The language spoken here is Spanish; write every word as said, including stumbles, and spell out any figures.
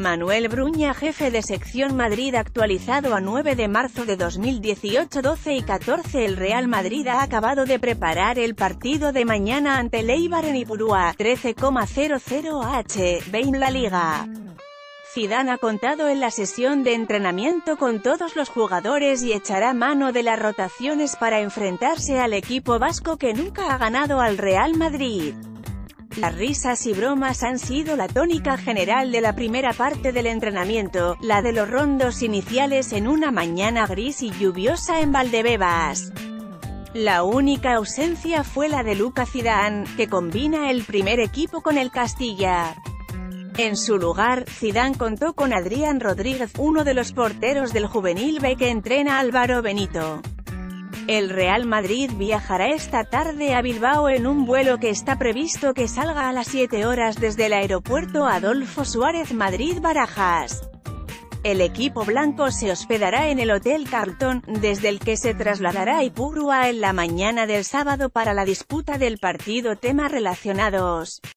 Manuel Bruña, jefe de sección Madrid, actualizado a nueve de marzo de dos mil dieciocho, doce y catorce. El Real Madrid ha acabado de preparar el partido de mañana ante el Eibar en Ipurúa, trece cero cero h, vein la Liga. Zidane ha contado en la sesión de entrenamiento con todos los jugadores y echará mano de las rotaciones para enfrentarse al equipo vasco que nunca ha ganado al Real Madrid. Las risas y bromas han sido la tónica general de la primera parte del entrenamiento, la de los rondos iniciales en una mañana gris y lluviosa en Valdebebas. La única ausencia fue la de Luca Zidane, que combina el primer equipo con el Castilla. En su lugar, Zidane contó con Adrián Rodríguez, uno de los porteros del Juvenil B que entrena Álvaro Benito. El Real Madrid viajará esta tarde a Bilbao en un vuelo que está previsto que salga a las siete horas desde el aeropuerto Adolfo Suárez Madrid-Barajas. El equipo blanco se hospedará en el Hotel Carlton, desde el que se trasladará a Ipurúa en la mañana del sábado para la disputa del partido. Temas relacionados.